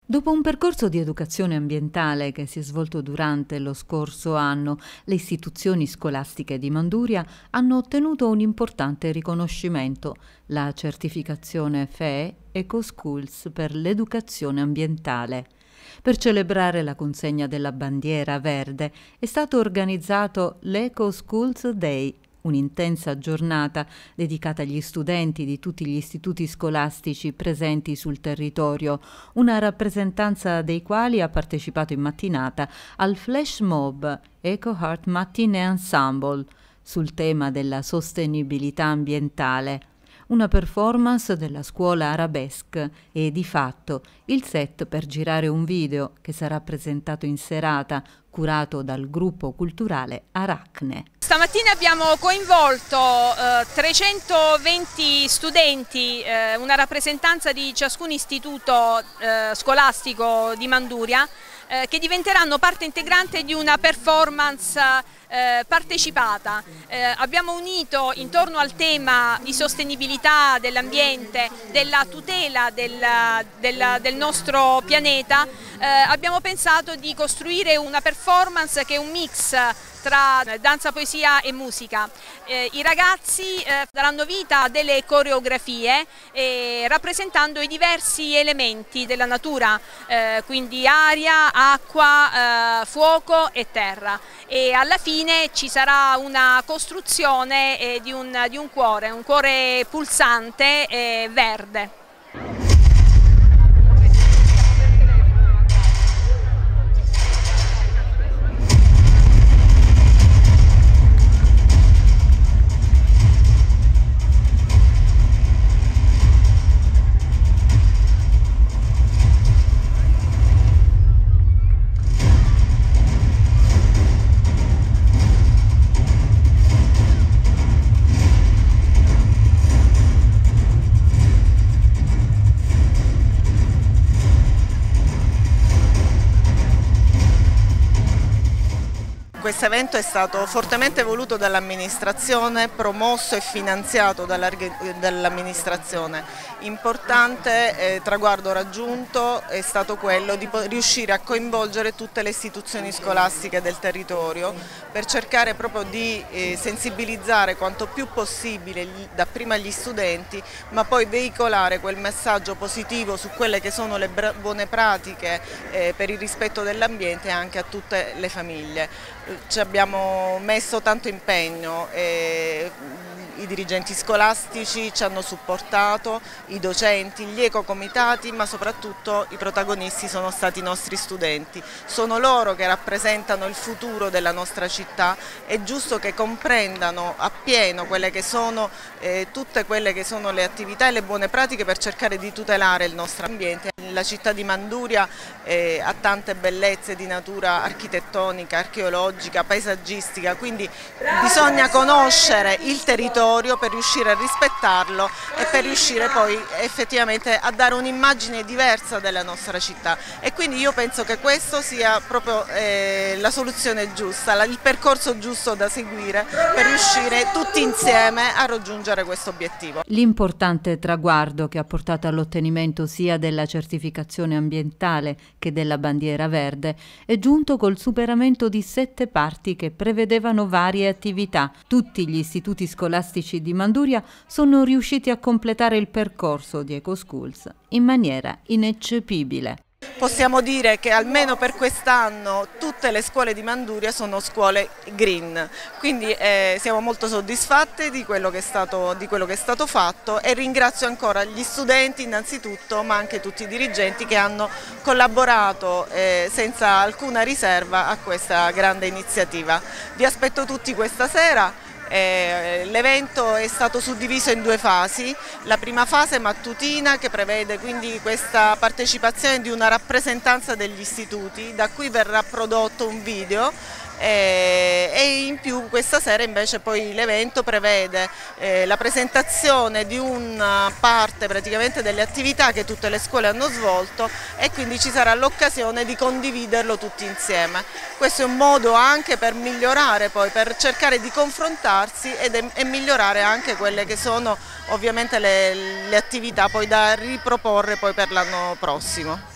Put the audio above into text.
Dopo un percorso di educazione ambientale che si è svolto durante lo scorso anno, le istituzioni scolastiche di Manduria hanno ottenuto un importante riconoscimento, la certificazione FEE EcoSchools per l'educazione ambientale. Per celebrare la consegna della bandiera verde è stato organizzato l'Eco Schools Day, un'intensa giornata dedicata agli studenti di tutti gli istituti scolastici presenti sul territorio, una rappresentanza dei quali ha partecipato in mattinata al flash mob Eco Heart Matinee Ensemble sul tema della sostenibilità ambientale. Una performance della scuola Arabesque e di fatto il set per girare un video che sarà presentato in serata, curato dal gruppo culturale Aracne. Stamattina abbiamo coinvolto 320 studenti, una rappresentanza di ciascun istituto scolastico di Manduria, che diventeranno parte integrante di una performance partecipata. Abbiamo unito intorno al tema di sostenibilità dell'ambiente, della tutela del nostro pianeta, abbiamo pensato di costruire una performance che è un mix tra danza, poesia e musica. I ragazzi daranno vita a delle coreografie rappresentando i diversi elementi della natura, quindi aria, acqua, fuoco e terra. E alla fine ci sarà una costruzione di un cuore pulsante e verde. Questo evento è stato fortemente voluto dall'amministrazione, promosso e finanziato dall'amministrazione. Importante traguardo raggiunto è stato quello di riuscire a coinvolgere tutte le istituzioni scolastiche del territorio per cercare proprio di sensibilizzare quanto più possibile dapprima gli studenti, ma poi veicolare quel messaggio positivo su quelle che sono le buone pratiche per il rispetto dell'ambiente anche a tutte le famiglie. Ci abbiamo messo tanto impegno, i dirigenti scolastici ci hanno supportato, i docenti, gli ecocomitati, ma soprattutto i protagonisti sono stati i nostri studenti. Sono loro che rappresentano il futuro della nostra città, è giusto che comprendano appieno quelle che sono tutte quelle che sono le attività e le buone pratiche per cercare di tutelare il nostro ambiente. La città di Manduria ha tante bellezze di natura architettonica, archeologica, paesaggistica, quindi bisogna conoscere il territorio per riuscire a rispettarlo e per riuscire poi effettivamente a dare un'immagine diversa della nostra città. E quindi io penso che questo sia proprio la soluzione giusta, il percorso giusto da seguire per riuscire tutti insieme a raggiungere questo obiettivo. L'importante traguardo che ha portato all'ottenimento sia della certificazione ambientale che della bandiera verde è giunto col superamento di 7 parti che prevedevano varie attività. Tutti gli istituti scolastici di Manduria sono riusciti a completare il percorso di EcoSchools in maniera ineccepibile. Possiamo dire che almeno per quest'anno tutte le scuole di Manduria sono scuole green, quindi siamo molto soddisfatti di quello che è stato fatto e ringrazio ancora gli studenti innanzitutto, ma anche tutti i dirigenti che hanno collaborato senza alcuna riserva a questa grande iniziativa. Vi aspetto tutti questa sera. L'evento è stato suddiviso in 2 fasi, la prima fase mattutina che prevede quindi questa partecipazione di una rappresentanza degli istituti, da cui verrà prodotto un video e in più questa sera invece poi l'evento prevede la presentazione di una parte praticamente delle attività che tutte le scuole hanno svolto e quindi ci sarà l'occasione di condividerlo tutti insieme. Questo è un modo anche per migliorare poi, per cercare di confrontarsi e migliorare anche quelle che sono ovviamente le attività poi da riproporre poi per l'anno prossimo.